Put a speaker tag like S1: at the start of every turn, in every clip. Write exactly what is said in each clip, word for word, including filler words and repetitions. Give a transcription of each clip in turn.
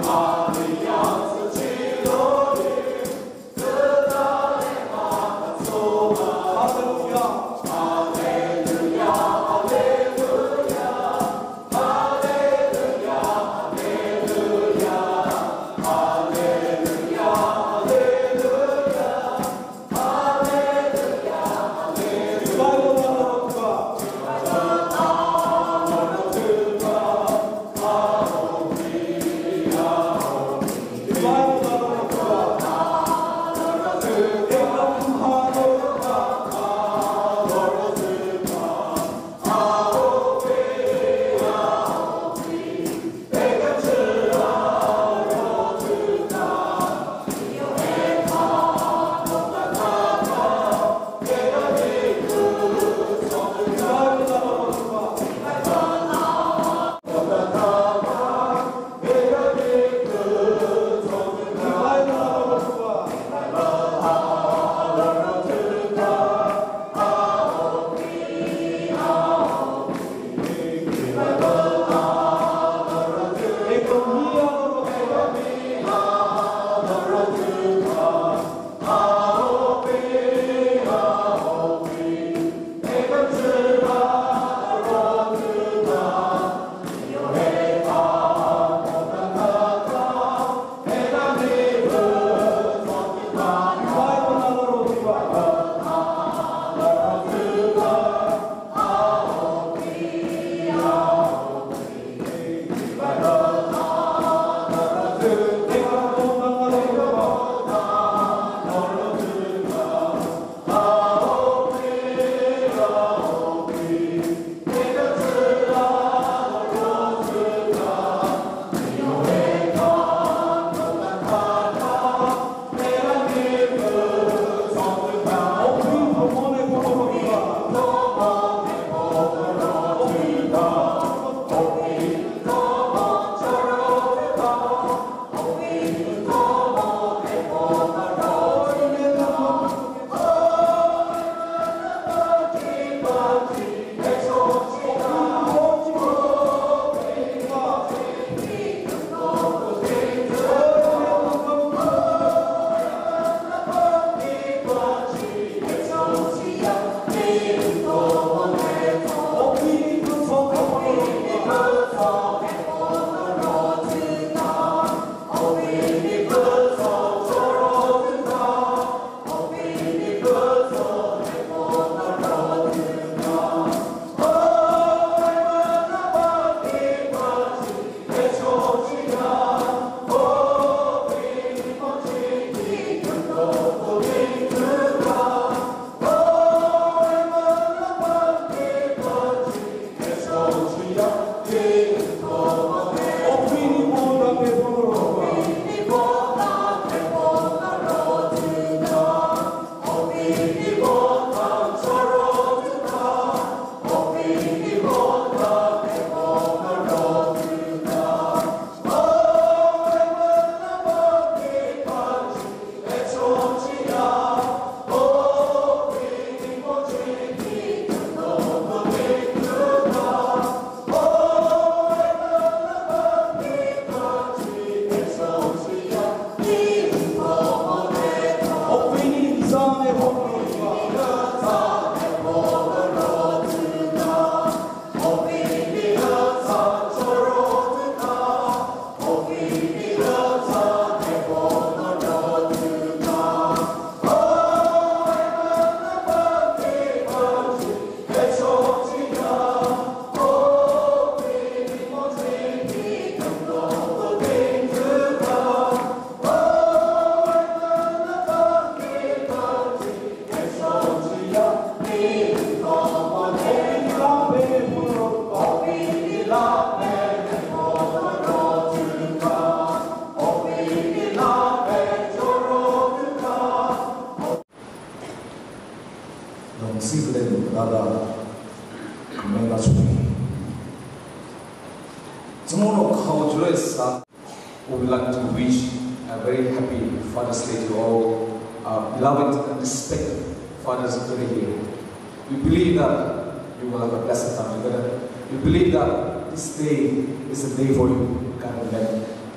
S1: We would like to wish a very happy Father's Day to all our beloved and respected fathers today here. We believe that you will have a blessed time together. We believe that this day is a day for you, God of heaven.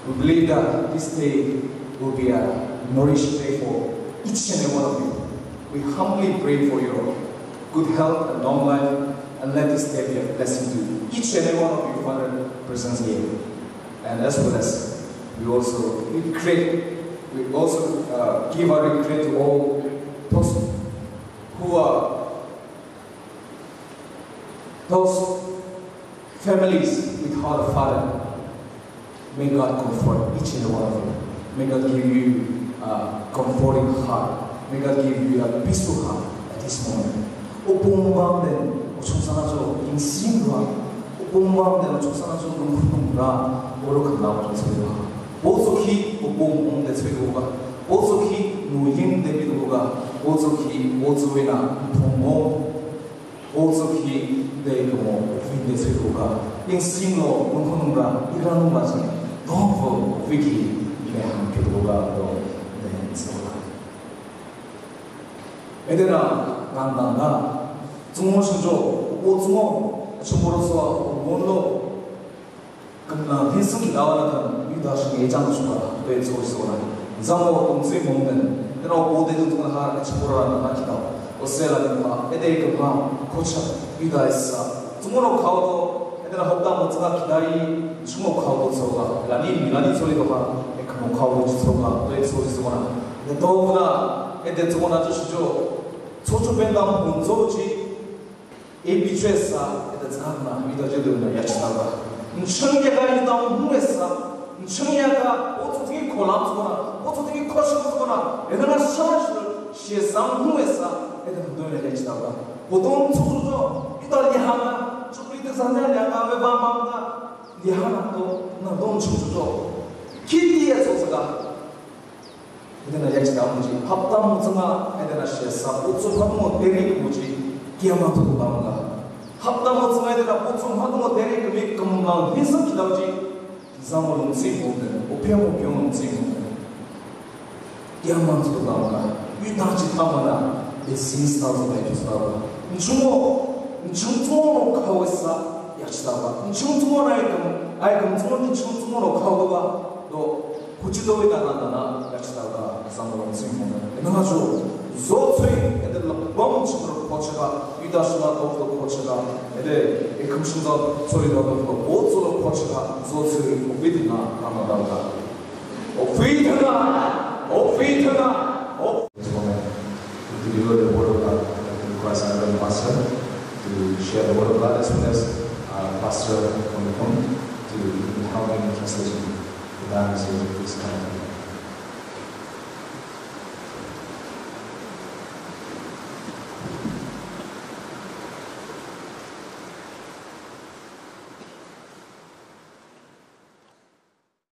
S1: We believe that this day will be a nourished day for each and every one of you. We humbly pray for your good health and long life, and let this day be a blessing to each and every one of you, Father, present here. And as well as we also we create, we also uh, give our regret to all those who are those families without a father. May God comfort each and every one of you. May God give you a comforting heart. May God give you a peaceful heart at this moment. Upong maamden ochongsanajo insinwa, upong maamden ochongsanajo nungkunungra orokandawa joswedoga. Bozoki upong ongde zwedoga, bozoki nuyin debidoga, bozoki ozuena tongo, bozoki deikomo ofinde zwedoga. Insinlo nungkunungra iranu mazne novo wiki ne hamkedoga do ne zoga. 에데나 난나나 중모신조 오중모 중모로서 원로 끝나 빈승이 나와나던 위다시 예장을 주가라 또 소리소라 이상모 동수이 먹는 그런 오대도 동안 하나 중모로라는 나기다 오세라는 바 에데이 그바 고쳐 위다했어 중모로 가오도 에데나 헛다 못가 기다리 중모 가오도 서가 라니 미라니 소리도 가 에크모 가오도 서가 또 소리소라 너무나 에데 중모나 주시죠 소초벤당 본소지 에비주에사 에다 자나 미더제들나 야치다가 청계가 이당 후에사 청계가 어떻게 콜람스거나 어떻게 커시거나 에다가 샤마시를 시에상 후에사 에다 너네 야치다가 보통 소소죠 이달 리하나 주리드 산자 량가 외방방가 리하나도 나 너무 소소죠 키티의 소소가 에데나 야치다 문지 합담 무성아 에데나 시에사 보충 하동어 대리 무지 기야마토도 나온가 합담 무성아 에데나 보충 하동어 대리 금이 금가 빈성 기다우지 이상으로 음식 먹는 오평 오평 음식 먹는 기야마토도 나온가 위다지 타마나 에신스타도 해주사가 중모 중중으로 가고 있어 야치다가 중중으로 알금 알금 중은 중중으로 가고가 너 고치도에다 나나나 야치다가 이상으로 음식 먹는 에나가죠 조수이 애들 럼치로 거쳐가 위다시나 더욱더 거쳐가 애들 금신도 소리도 더욱더 오츠로 거쳐가 조수이 오비드나 가마다가 오비드나 오비드나 오 to deliver the word of God to Christ and the pastor to share the word of God as well as uh, pastor on the phone to help in translation the language of this kind of